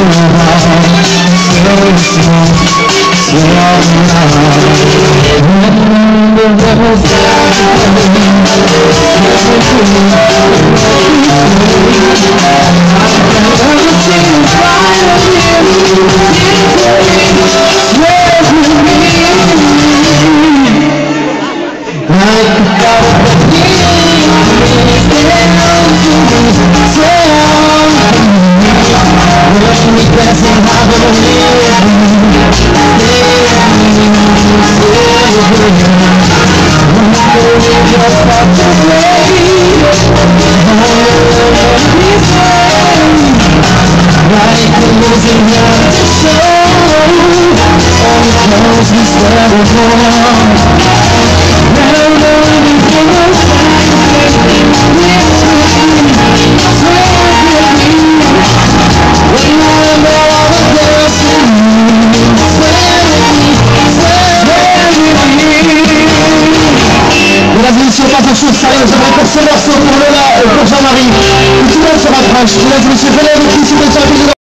Chose sérieuse, j'aimerais pour ce morceau pour Lola, pour Jean-Marie, tout le monde se rapproche. Mesdames et messieurs, venez avec nous, s'il vous plaît.